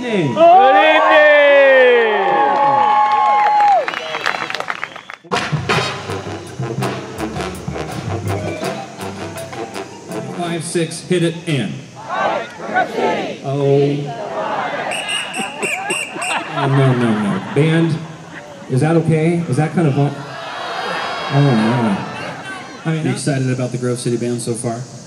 evening. Good evening. 5, 6, hit it, and. Oh. Oh, no. Band, is that okay? Is that kind of... Oh, no. I mean, are you excited about the Grove City Band so far?